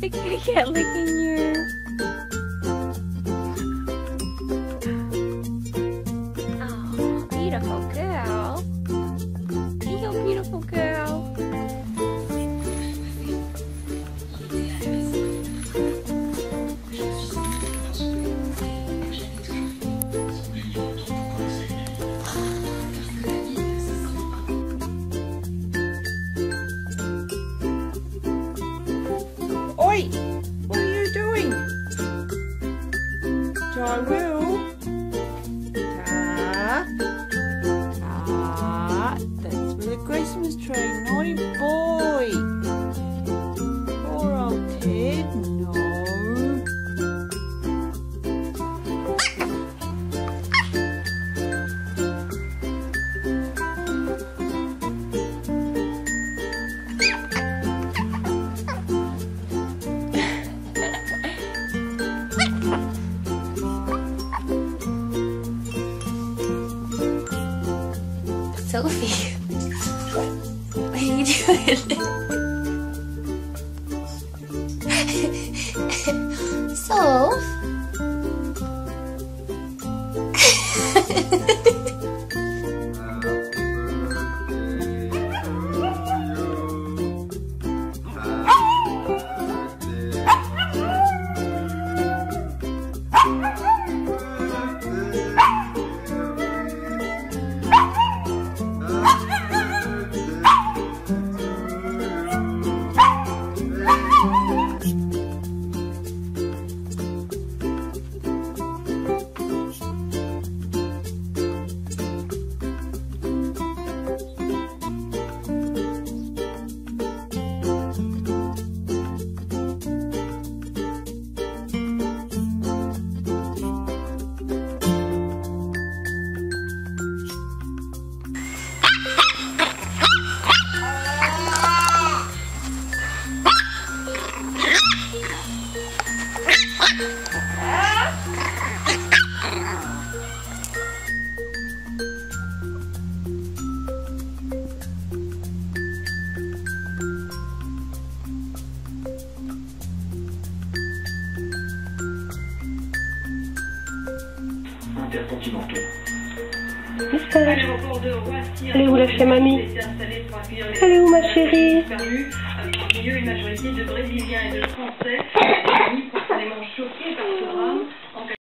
It's gonna get licking you. Oh, beautiful girl. You're a beautiful girl. Oi! What are you doing? I will. That's for the Christmas tree. Naughty boy. Poor old Ted. No. Sophie, what are you doing? Soph? Elle est où la chez mamie? Elle est où ma chérie? Une majorité de Brésiliens et de Français, spontanément choqués par ce drame.